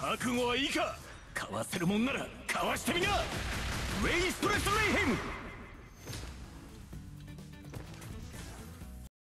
覚悟はいいか。かわせるもんならかわしてみな。ウェイストレスレイヘム。